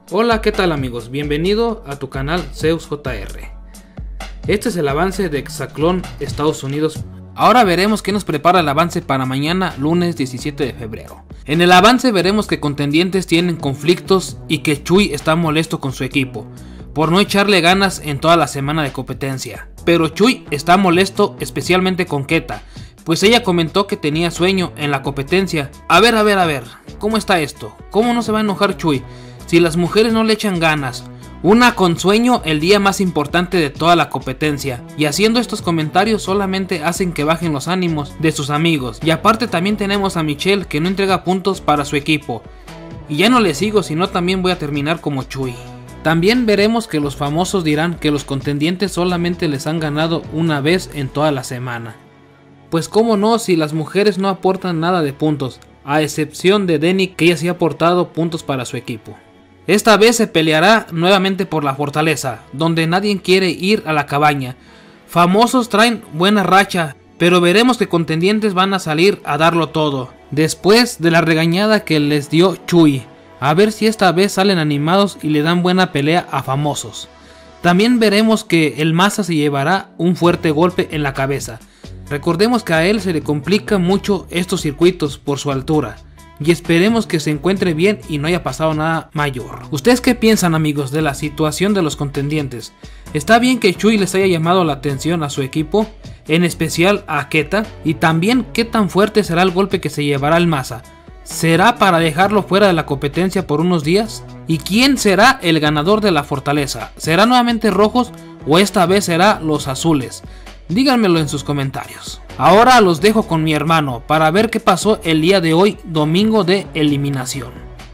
Hola, ¿qué tal amigos? Bienvenido a tu canal Zeus JR. Este es el avance de Hexatlón Estados Unidos. Ahora veremos qué nos prepara el avance para mañana, lunes 17 de febrero. En el avance veremos que contendientes tienen conflictos y que Chuy está molesto con su equipo por no echarle ganas en toda la semana de competencia. Pero Chuy está molesto especialmente con Keta, pues ella comentó que tenía sueño en la competencia. A ver, ¿cómo está esto? ¿Cómo no se va a enojar Chuy si las mujeres no le echan ganas? Una con sueño el día más importante de toda la competencia, y haciendo estos comentarios solamente hacen que bajen los ánimos de sus amigos. Y aparte también tenemos a Michelle, que no entrega puntos para su equipo. Y ya no le sigo, sino también voy a terminar como Chuy. También veremos que los famosos dirán que los contendientes solamente les han ganado una vez en toda la semana. Pues cómo no, si las mujeres no aportan nada de puntos, a excepción de Denny, que ella sí ha aportado puntos para su equipo. Esta vez se peleará nuevamente por la fortaleza, donde nadie quiere ir a la cabaña. Famosos traen buena racha, pero veremos que contendientes van a salir a darlo todo, después de la regañada que les dio Chuy. A ver si esta vez salen animados y le dan buena pelea a famosos. También veremos que el Masa se llevará un fuerte golpe en la cabeza. Recordemos que a él se le complican mucho estos circuitos por su altura. Y esperemos que se encuentre bien y no haya pasado nada mayor. ¿Ustedes qué piensan, amigos, de la situación de los contendientes? ¿Está bien que Chuy les haya llamado la atención a su equipo, en especial a Keta? Y también, ¿qué tan fuerte será el golpe que se llevará el Masa? ¿Será para dejarlo fuera de la competencia por unos días? ¿Y quién será el ganador de la fortaleza? ¿Será nuevamente rojos o esta vez será los azules? Díganmelo en sus comentarios. Ahora los dejo con mi hermano para ver qué pasó el día de hoy, domingo de eliminación.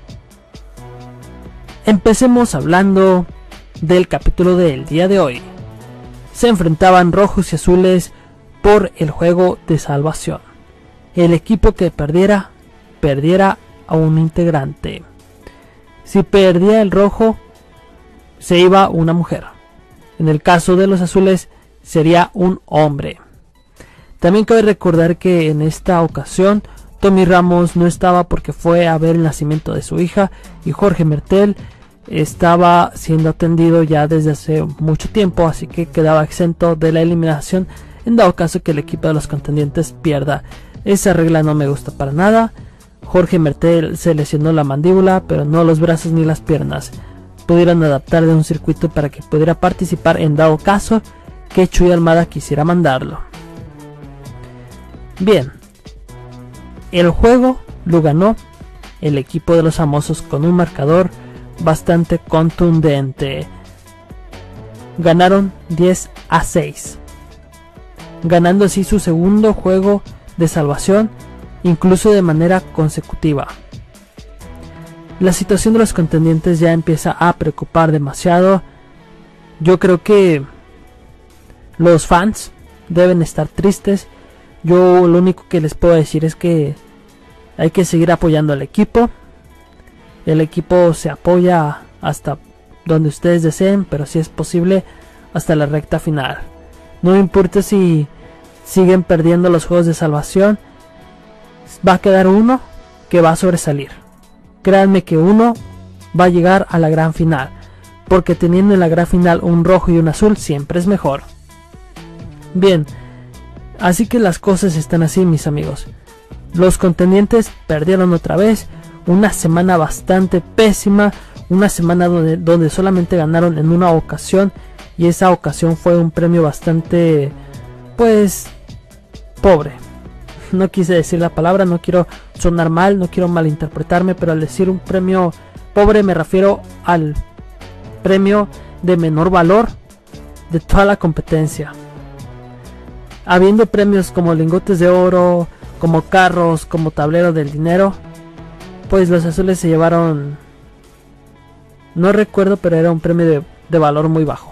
Empecemos hablando del capítulo del día de hoy. Se enfrentaban rojos y azules por el juego de salvación. El equipo que perdiera a un integrante. Si perdía el rojo, se iba una mujer. En el caso de los azules, sería un hombre. También cabe recordar que en esta ocasión Tommy Ramos no estaba porque fue a ver el nacimiento de su hija, y Jorge Mertel estaba siendo atendido ya desde hace mucho tiempo, así que quedaba exento de la eliminación en dado caso que el equipo de los contendientes pierda. Esa regla no me gusta para nada. Jorge Mertel se lesionó la mandíbula, pero no los brazos ni las piernas. Pudieron adaptar de un circuito para que pudiera participar en dado caso que Chuy Almada quisiera mandarlo. Bien, el juego lo ganó el equipo de los famosos con un marcador bastante contundente. Ganaron 10-6, ganando así su segundo juego de salvación, incluso de manera consecutiva. La situación de los contendientes ya empieza a preocupar demasiado. Yo creo que los fans deben estar tristes. Yo lo único que les puedo decir es que hay que seguir apoyando al equipo. El equipo se apoya hasta donde ustedes deseen, pero si es posible hasta la recta final. No importa si siguen perdiendo los juegos de salvación, va a quedar uno que va a sobresalir. Créanme que uno va a llegar a la gran final, porque teniendo en la gran final un rojo y un azul siempre es mejor. Bien, así que las cosas están así, mis amigos. Los contendientes perdieron otra vez. Una semana bastante pésima. Una semana donde solamente ganaron en una ocasión. Y esa ocasión fue un premio bastante, pues, pobre. No quise decir la palabra, no quiero sonar mal, no quiero malinterpretarme, pero al decir un premio pobre me refiero al premio de menor valor de toda la competencia. Habiendo premios como lingotes de oro, como carros, como tablero del dinero, pues los azules se llevaron, no recuerdo, pero era un premio de valor muy bajo.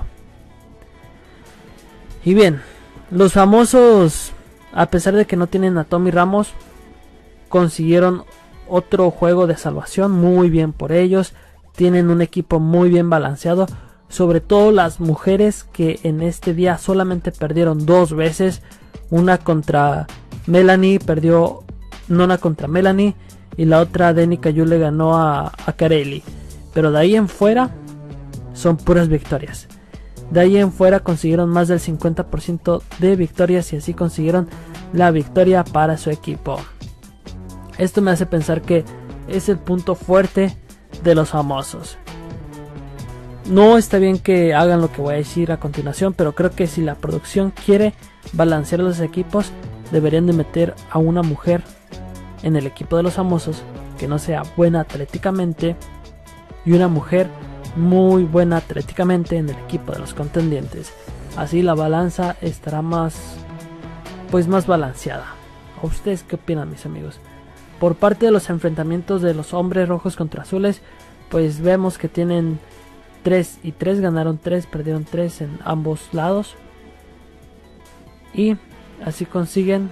Y bien, los famosos, a pesar de que no tienen a Tommy Ramos, consiguieron otro juego de salvación. Muy bien por ellos. Tienen un equipo muy bien balanceado. Sobre todo las mujeres, que en este día solamente perdieron dos veces. Una contra Melanie, perdió Nona contra Melanie, y la otra Denny Cayu le ganó a Carelli. pero de ahí en fuera son puras victorias. De ahí en fuera consiguieron más del 50% de victorias y así consiguieron la victoria para su equipo. Esto me hace pensar que es el punto fuerte de los famosos. No está bien que hagan lo que voy a decir a continuación, pero creo que si la producción quiere balancear los equipos, deberían de meter a una mujer en el equipo de los famosos que no sea buena atléticamente y una mujer muy buena atléticamente en el equipo de los contendientes. Así la balanza estará más balanceada. ¿A ustedes qué opinan, mis amigos? Por parte de los enfrentamientos de los hombres rojos contra azules, pues vemos que tienen 3 y 3, ganaron 3, perdieron 3 en ambos lados. Y así consiguen.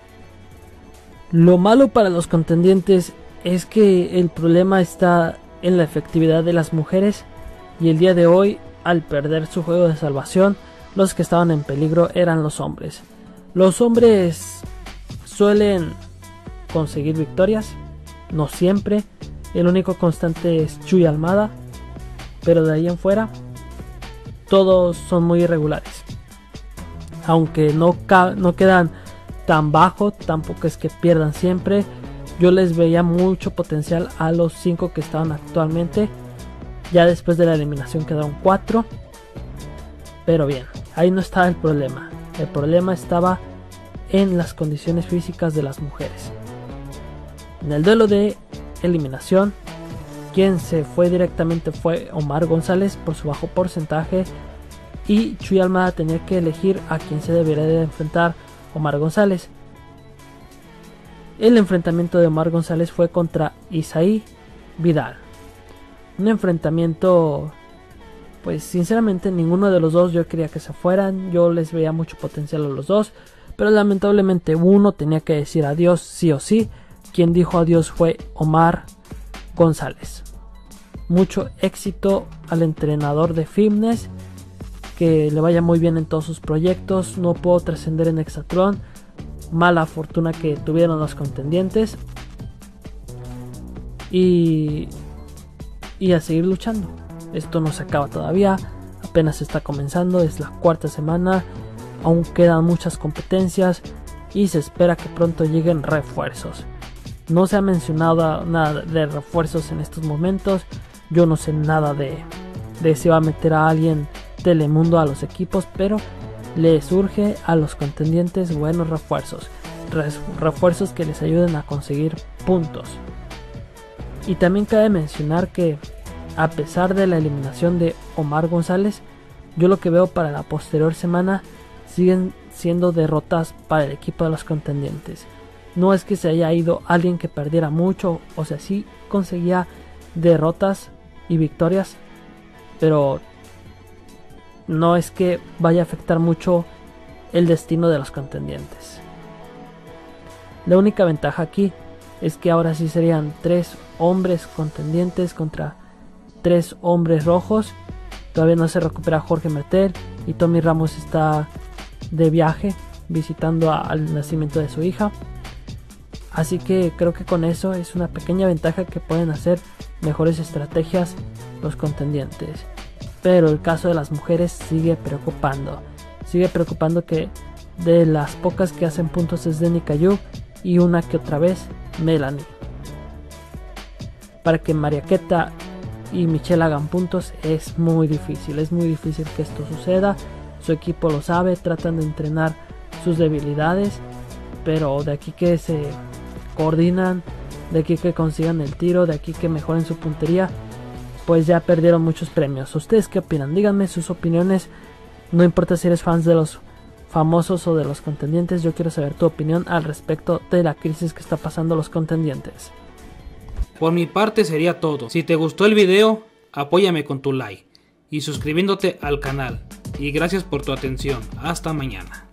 Lo malo para los contendientes es que el problema está en la efectividad de las mujeres, y el día de hoy, al perder su juego de salvación, los que estaban en peligro eran los hombres. Los hombres suelen conseguir victorias, no siempre. El único constante es Chuy Almada, pero de ahí en fuera todos son muy irregulares. Aunque no quedan tan bajo, tampoco es que pierdan siempre. Yo les veía mucho potencial a los 5 que estaban actualmente. Ya después de la eliminación quedaron 4. Pero bien, ahí no estaba el problema. El problema estaba en las condiciones físicas de las mujeres. En el duelo de eliminación, quien se fue directamente fue Omar González por su bajo porcentaje, y Chuy Almada tenía que elegir a quien se debería de enfrentar. Omar González. El enfrentamiento de Omar González fue contra Isaí Vidal. Un enfrentamiento, pues sinceramente ninguno de los dos yo quería que se fueran. Yo les veía mucho potencial a los dos, pero lamentablemente uno tenía que decir adiós sí o sí. Quien dijo adiós fue Omar González. Mucho éxito al entrenador de fitness, que le vaya muy bien en todos sus proyectos. No puedo trascender en Hexatlón. Mala fortuna que tuvieron los contendientes. Y a seguir luchando. Esto no se acaba todavía. Apenas está comenzando. Es la 4ª semana. Aún quedan muchas competencias. Y se espera que pronto lleguen refuerzos. No se ha mencionado nada de refuerzos en estos momentos. Yo no sé nada de si va a meter a alguien Telemundo a los equipos, pero les surge a los contendientes buenos refuerzos. Refuerzos que les ayuden a conseguir puntos. Y también cabe mencionar que a pesar de la eliminación de Omar González, yo lo que veo para la posterior semana siguen siendo derrotas para el equipo de los contendientes. No es que se haya ido alguien que perdiera mucho, o sea, sí conseguía derrotas y victorias, pero no es que vaya a afectar mucho el destino de los contendientes. La única ventaja aquí es que ahora sí serían 3 hombres contendientes contra 3 hombres rojos. Todavía no se recupera Jorge Mertel y Tommy Ramos está de viaje visitando al nacimiento de su hija. Así que creo que con eso es una pequeña ventaja que pueden hacer mejores estrategias los contendientes. Pero el caso de las mujeres sigue preocupando. Sigue preocupando que de las pocas que hacen puntos es Denny Cayu y una que otra vez Melanie. Para que Mariaqueta y Michelle hagan puntos es muy difícil que esto suceda. Su equipo lo sabe, tratan de entrenar sus debilidades, pero de aquí que se coordinan, de aquí que consigan el tiro, de aquí que mejoren su puntería, pues ya perdieron muchos premios. ¿Ustedes qué opinan? Díganme sus opiniones. No importa si eres fan de los famosos o de los contendientes, yo quiero saber tu opinión al respecto de la crisis que está pasando los contendientes. Por mi parte sería todo. Si te gustó el video, apóyame con tu like y suscribiéndote al canal. Y gracias por tu atención. Hasta mañana.